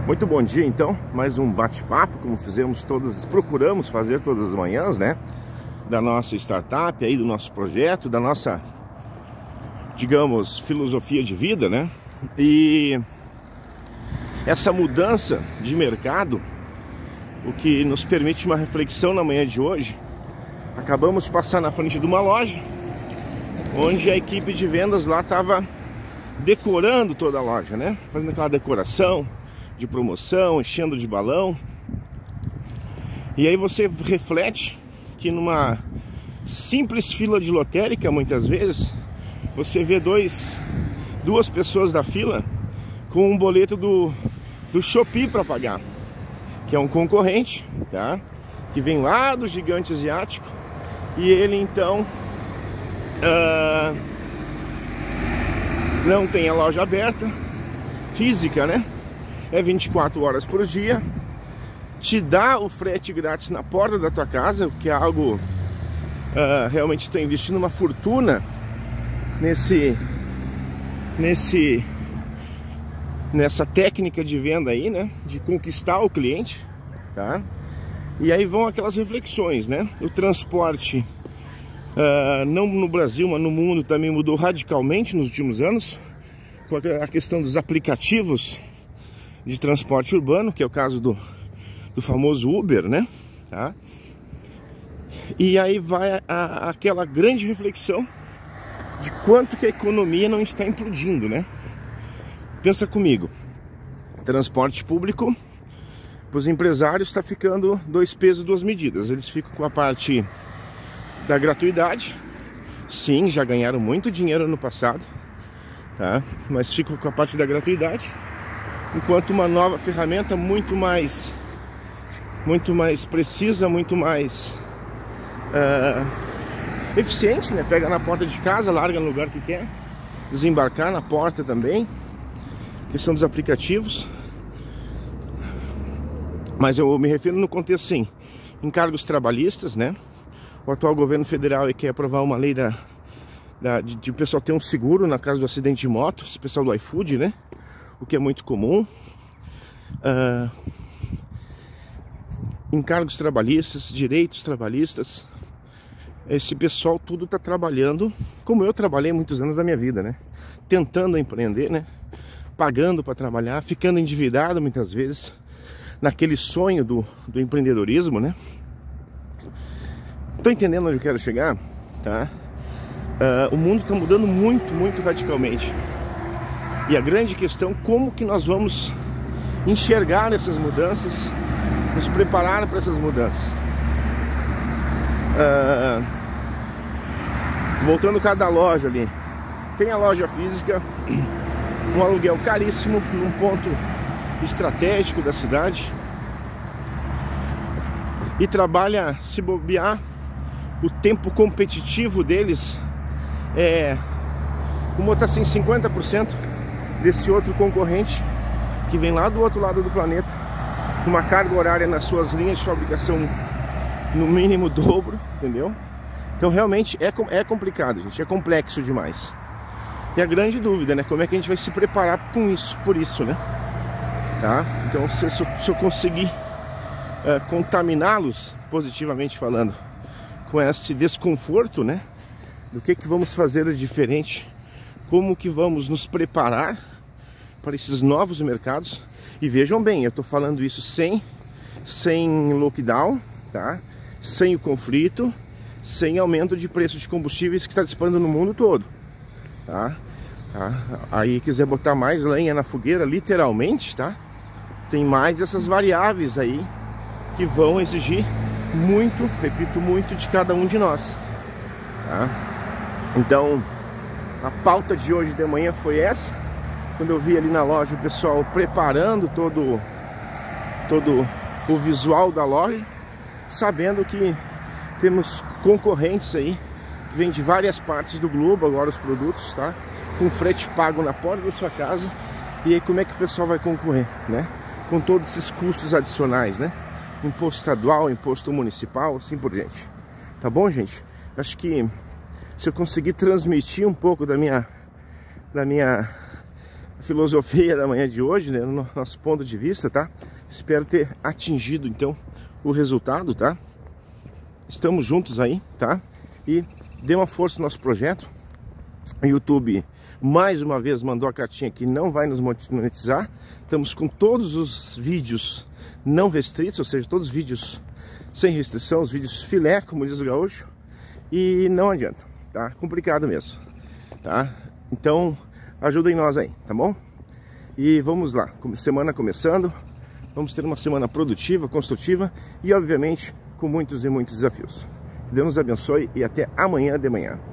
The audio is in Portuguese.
Muito bom dia, então, mais um bate-papo, como procuramos fazer todas as manhãs, né? Da nossa startup, aí, do nosso projeto, da nossa, digamos, filosofia de vida, né? E essa mudança de mercado, o que nos permite uma reflexão na manhã de hoje. Acabamos de passar na frente de uma loja, onde a equipe de vendas lá estava decorando toda a loja, né? Fazendo aquela decoração de promoção, enchendo de balão. E aí você reflete que numa simples fila de lotérica, muitas vezes, você vê duas pessoas da fila com um boleto do Shopee para pagar, que é um concorrente, tá? Que vem lá do gigante asiático. E ele então não tem a loja aberta, física, né? É 24 horas por dia. Te dá o frete grátis na porta da tua casa, o que é algo realmente está investindo uma fortuna nessa técnica de venda aí, né? De conquistar o cliente, tá? E aí vão aquelas reflexões, né? O transporte, não no Brasil, mas no mundo também mudou radicalmente nos últimos anos, com a questão dos aplicativos de transporte urbano, que é o caso do famoso Uber, né? Tá? E aí vai aquela grande reflexão de quanto que a economia não está implodindo, né? Pensa comigo, transporte público, para os empresários está ficando 2 pesos, 2 medidas. Eles ficam com a parte da gratuidade, sim, já ganharam muito dinheiro no passado, tá? Mas ficam com a parte da gratuidade, enquanto uma nova ferramenta muito mais precisa, muito mais eficiente, né? Pega na porta de casa, larga no lugar que quer, desembarcar na porta também, questão dos aplicativos. Mas eu me refiro no contexto, sim, encargos trabalhistas, né? O atual governo federal quer aprovar uma lei de o pessoal ter um seguro na caso do acidente de moto, esse pessoal do iFood, né? O que é muito comum. Encargos trabalhistas, direitos trabalhistas. Esse pessoal tudo está trabalhando, como eu trabalhei muitos anos da minha vida, né? Tentando empreender, né? Pagando para trabalhar, ficando endividado muitas vezes, naquele sonho do empreendedorismo, né? Tô entendendo onde eu quero chegar, tá? O mundo está mudando muito, muito radicalmente. E a grande questão, como que nós vamos enxergar essas mudanças, nos preparar para essas mudanças. Voltando cada loja ali, tem a loja física, um aluguel caríssimo, num ponto estratégico da cidade, e trabalha, se bobear, o tempo competitivo deles vamos botar assim, 50% desse outro concorrente que vem lá do outro lado do planeta, com uma carga horária nas suas linhas de fabricação no mínimo dobro, entendeu? Então realmente é complicado, gente, é complexo demais. E a grande dúvida, né, como é que a gente vai se preparar por isso, né? Tá? Então se eu conseguir contaminá-los, positivamente falando, com esse desconforto, né, do que vamos fazer de diferente, como que vamos nos preparar para esses novos mercados. E vejam bem, eu estou falando isso sem lockdown, tá? Sem o conflito, sem aumento de preço de combustíveis que está disparando no mundo todo, tá? Aí quiser botar mais lenha na fogueira, literalmente, tá? Tem mais essas variáveis aí que vão exigir muito, repito, muito de cada um de nós, tá? Então, a pauta de hoje de manhã foi essa. Quando eu vi ali na loja o pessoal preparando todo o visual da loja, sabendo que temos concorrentes aí que vêm de várias partes do globo agora os produtos, tá? Com frete pago na porta da sua casa. E aí como é que o pessoal vai concorrer, né? Com todos esses custos adicionais, né? Imposto estadual, imposto municipal, assim por diante. Tá bom, gente? Acho que se eu conseguir transmitir um pouco da minha filosofia da manhã de hoje, né, no nosso ponto de vista, tá? Espero ter atingido então o resultado, tá? Estamos juntos aí, tá? E dê uma força no nosso projeto. O YouTube mais uma vez mandou a cartinha que não vai nos monetizar. Estamos com todos os vídeos não restritos, ou seja, todos os vídeos sem restrição, os vídeos filé, como diz o gaúcho, e não adianta, tá? Complicado mesmo, tá? Então ajudem nós aí, tá bom? E vamos lá, semana começando, vamos ter uma semana produtiva, construtiva e obviamente com muitos e muitos desafios. Que Deus nos abençoe e até amanhã de manhã.